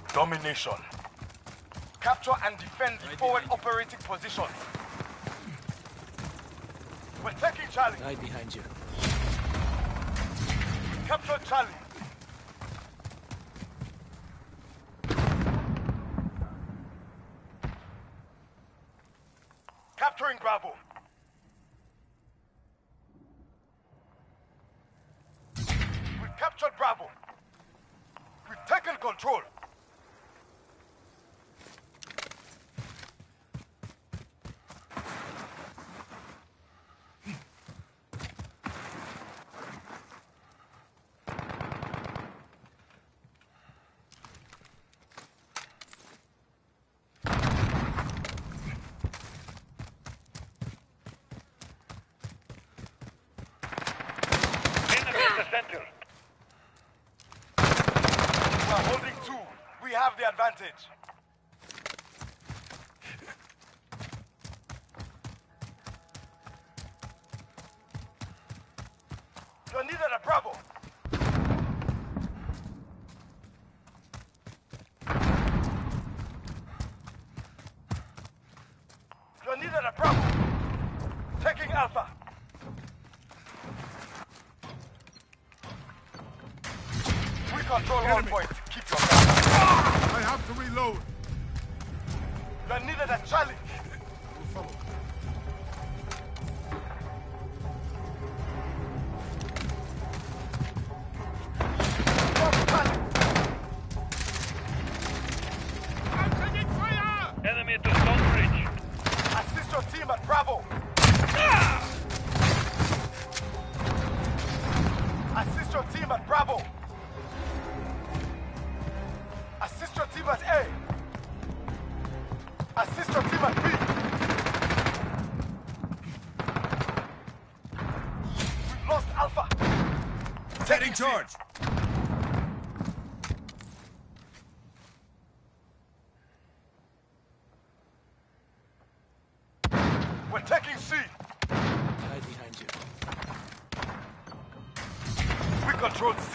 Domination. Capture and defend the forward operating position. We're taking Charlie. Right behind you. Capture Charlie. Capturing Bravo. We've captured Bravo. We've taken control. Center. We're holding 2. We have the advantage. You're needed at Bravo. You're needed at Bravo. Taking Alpha. Control one point. Keep your gun. I have to reload. You are needed at Charlie. We'll follow. I'm taking fire! Enemy to Stonebridge. Assist your team at Bravo. Assist your team at Bravo. Assist your team at A. Assist your team at B. We've lost Alpha. Taking charge. We're taking C. Right behind you. We control C.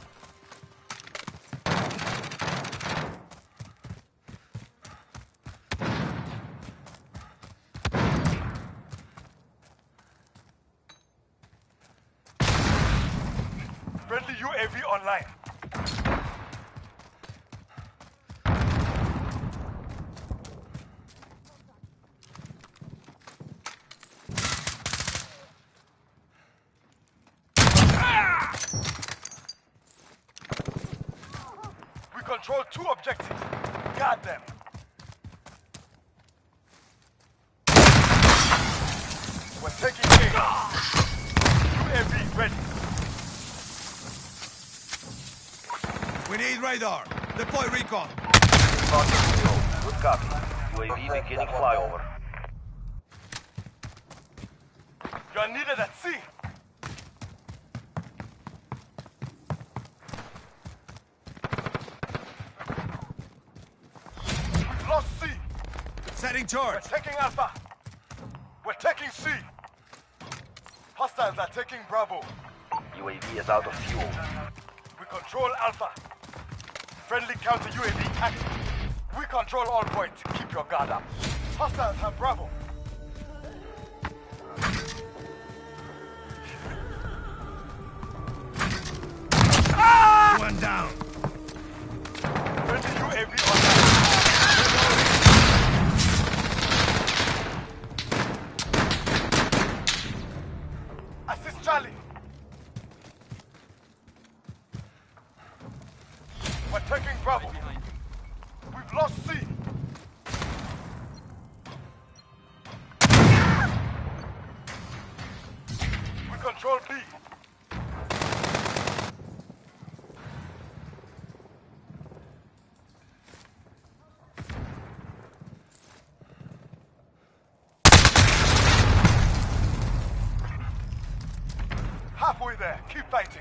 Friendly UAV online. We control 2 objectives. Guard them. We're taking A. UAV ready. We need radar. Deploy recon. Good copy. UAV beginning flyover. You are needed at C. We've lost C. Setting We're charge. taking Alpha. We're taking C. Hostiles are taking Bravo. UAV is out of fuel. We control Alpha. Friendly counter UAV active. We control all points. Keep your guard up. Hostiles have Bravo. One down. Friendly UAV online. Assist Charlie. We're taking Bravo. We've lost C. We control B. Halfway there. Keep fighting.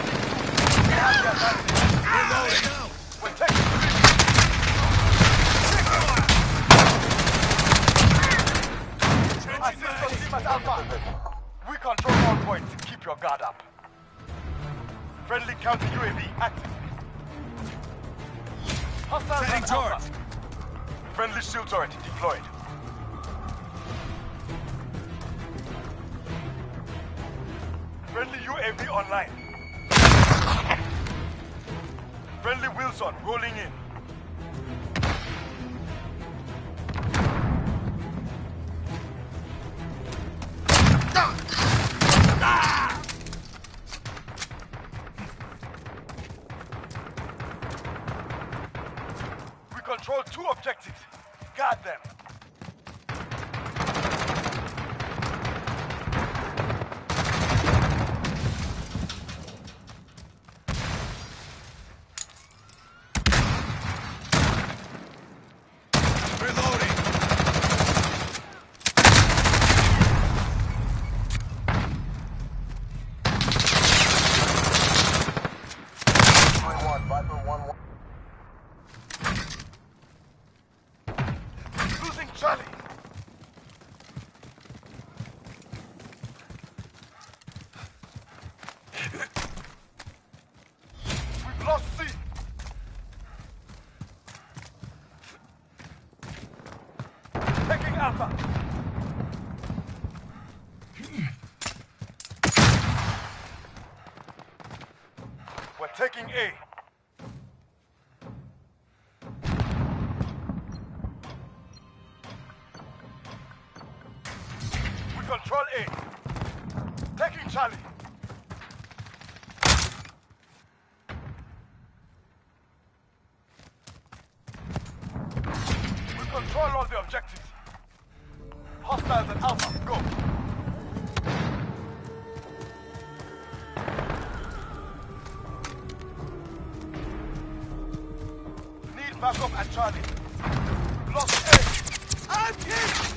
We're taking Friendly counter UAV active. Hostiles Setting at charge. Alpha. Friendly shield turret deployed. Friendly UAV online. Friendly Wilson rolling in. We control 2 objectives. Guard them. Reloading. Losing Charlie. We've lost C. Taking Alpha. We're taking A. We control A. Taking Charlie. We control all the objectives. Hostiles at Alpha, go. Need backup at Charlie. We've lost A. I'm hit!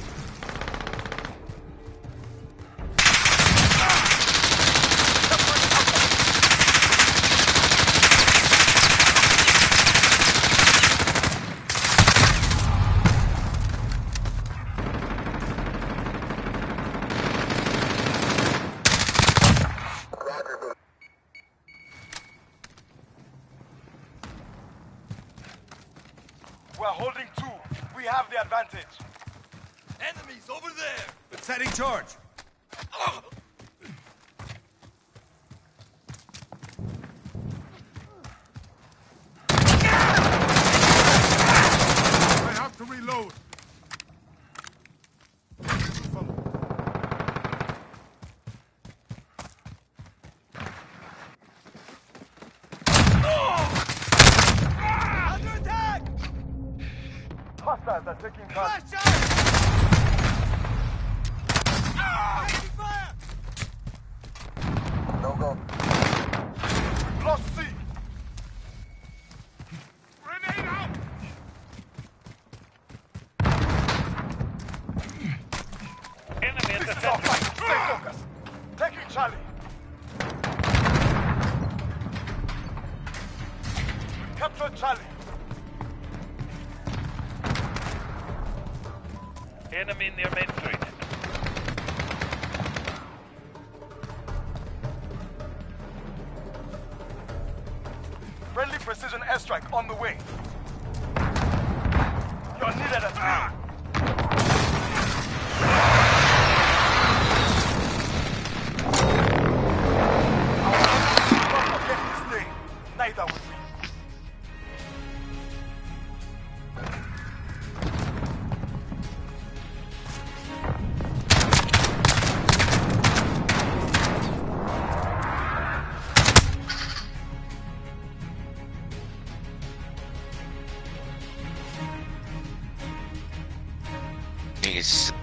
We're holding 2. We have the advantage. Enemies over there. Setting charge. I have to reload. Under attack! Hostiles are taking Charlie. Taking fire! We've lost C. Grenade out! Enemy at This the is our center. fight. Stay focused. Taking Charlie. We've captured Charlie. Enemy near Main Street. Friendly precision airstrike on the way. You're needed at B. Don't forget his name. Neither will we. Niggas